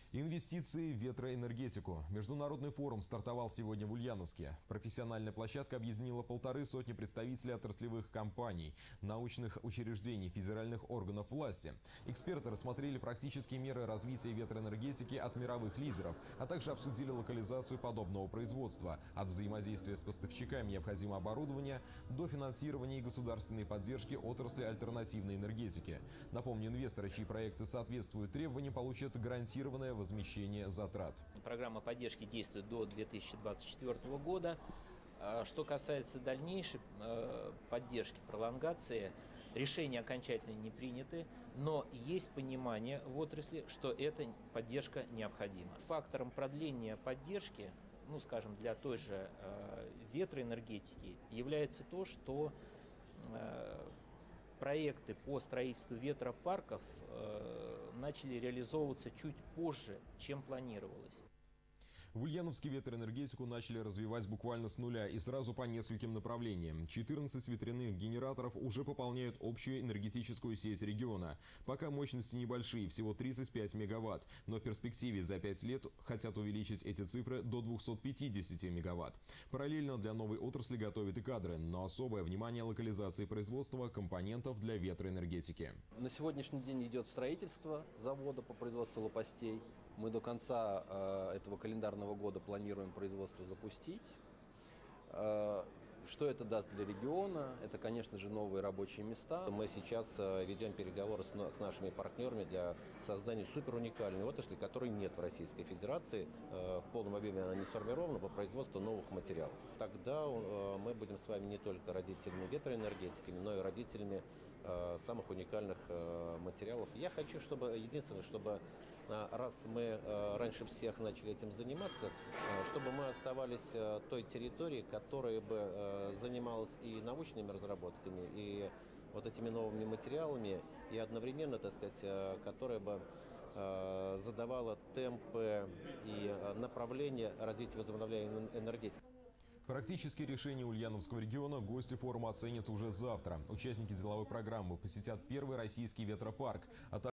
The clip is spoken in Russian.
Инвестиции в ветроэнергетику. Международный форум стартовал сегодня в Ульяновске. Профессиональная площадка объединила 150 представителей отраслевых компаний, научных учреждений, федеральных органов власти. Эксперты рассмотрели практические меры развития ветроэнергетики от мировых лидеров, а также обсудили локализацию подобного производства. От взаимодействия с поставщиками необходимого оборудования до финансирования и государственной поддержки отрасли альтернативной энергетики. Напомню, инвесторы, чьи проекты соответствуют требованиям, получат гарантированное возмещение затрат. Программа поддержки действует до 2024 года. Что касается дальнейшей поддержки, пролонгации, решения окончательно не приняты, но есть понимание в отрасли, что эта поддержка необходима. Фактором продления поддержки, скажем, для той же ветроэнергетики является то, что проекты по строительству ветропарков начали реализовываться чуть позже, чем планировалось. В Ульяновске ветроэнергетику начали развивать буквально с нуля и сразу по нескольким направлениям. 14 ветряных генераторов уже пополняют общую энергетическую сеть региона. Пока мощности небольшие, всего 35 мегаватт. Но в перспективе за 5 лет хотят увеличить эти цифры до 250 мегаватт. Параллельно для новой отрасли готовят и кадры, но особое внимание локализации производства компонентов для ветроэнергетики. На сегодняшний день идет строительство завода по производству лопастей. Мы до конца этого календарного года планируем производство запустить. Что это даст для региона? Это, конечно же, новые рабочие места. Мы сейчас ведем переговоры с нашими партнерами для создания суперуникальной отрасли, которой нет в Российской Федерации. В полном объеме она не сформирована по производству новых материалов. Тогда мы будем с вами не только родителями ветроэнергетики, но и родителями самых уникальных материалов. Я хочу, единственное, чтобы раз мы раньше всех начали этим заниматься, чтобы мы оставались той территорией, которая бы занималась и научными разработками, и вот этими новыми материалами, и одновременно, которая бы задавала темпы и направления развития возобновляемой энергетики. Практические решения Ульяновского региона гости форума оценят уже завтра. Участники деловой программы посетят первый российский ветропарк, а также